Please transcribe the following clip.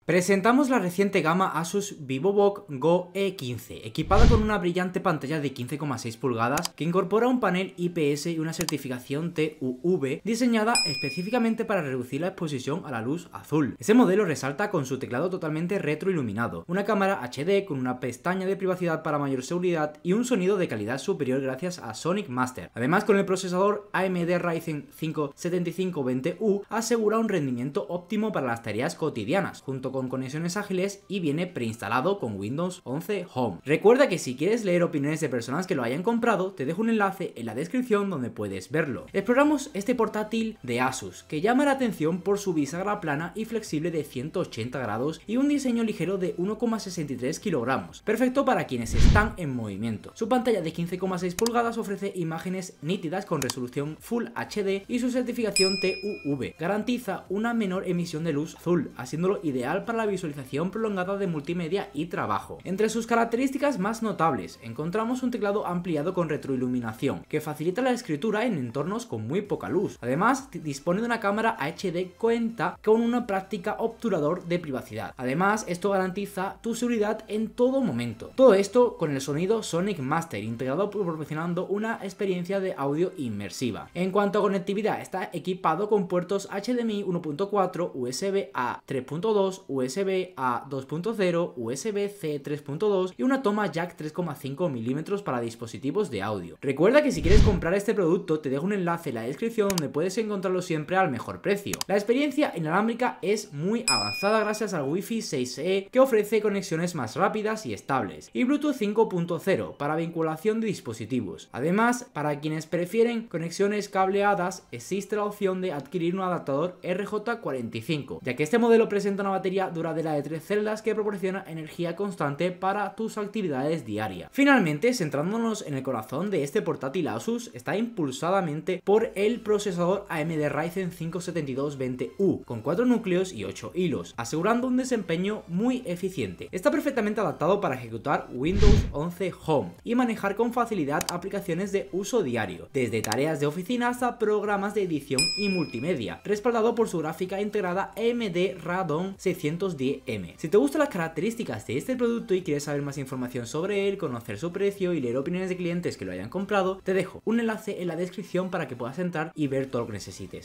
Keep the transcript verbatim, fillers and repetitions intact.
Presentamos la reciente gama Asus VivoBook Go E quince, equipada con una brillante pantalla de quince coma seis pulgadas que incorpora un panel I P S y una certificación T U V diseñada específicamente para reducir la exposición a la luz azul. Este modelo resalta con su teclado totalmente retroiluminado, una cámara H D con una pestaña de privacidad para mayor seguridad y un sonido de calidad superior gracias a Sonic Master. Además, con el procesador A M D Ryzen cinco setenta y cinco veinte U asegura un rendimiento óptimo para las tareas cotidianas, junto con conexiones ágiles, y viene preinstalado con Windows once Home. Recuerda que si quieres leer opiniones de personas que lo hayan comprado, te dejo un enlace en la descripción donde puedes verlo. Exploramos este portátil de Asus, que llama la atención por su bisagra plana y flexible de ciento ochenta grados y un diseño ligero de uno coma sesenta y tres kilogramos, perfecto para quienes están en movimiento. Su pantalla de quince coma seis pulgadas ofrece imágenes nítidas con resolución Full H D y su certificación T U V garantiza una menor emisión de luz azul, haciéndolo ideal para la visualización prolongada de multimedia y trabajo. Entre sus características más notables encontramos un teclado ampliado con retroiluminación que facilita la escritura en entornos con muy poca luz. Además, dispone de una cámara H D cuenta con una práctica obturador de privacidad. Además, esto garantiza tu seguridad en todo momento. Todo esto con el sonido Sonic Master integrado, proporcionando una experiencia de audio inmersiva. En cuanto a conectividad, está equipado con puertos H D M I uno punto cuatro, U S B A tres punto dos, U S B A dos punto cero, U S B C tres punto dos y una toma jack tres coma cinco milímetros para dispositivos de audio. Recuerda que si quieres comprar este producto te dejo un enlace en la descripción donde puedes encontrarlo siempre al mejor precio. La experiencia inalámbrica es muy avanzada gracias al Wi-Fi seis E que ofrece conexiones más rápidas y estables, y Bluetooth cinco punto cero para vinculación de dispositivos. Además, para quienes prefieren conexiones cableadas existe la opción de adquirir un adaptador R J cuarenta y cinco, ya que este modelo presenta una batería duradera de tres celdas que proporciona energía constante para tus actividades diarias. Finalmente, centrándonos en el corazón de este portátil Asus, está impulsadamente por el procesador A M D Ryzen cinco setenta y dos veinte U con cuatro núcleos y ocho hilos, asegurando un desempeño muy eficiente. Está perfectamente adaptado para ejecutar Windows once Home y manejar con facilidad aplicaciones de uso diario, desde tareas de oficina hasta programas de edición y multimedia, respaldado por su gráfica integrada A M D Radeon seiscientos diez M. Si te gustan las características de este producto y quieres saber más información sobre él, conocer su precio y leer opiniones de clientes que lo hayan comprado, te dejo un enlace en la descripción para que puedas entrar y ver todo lo que necesites.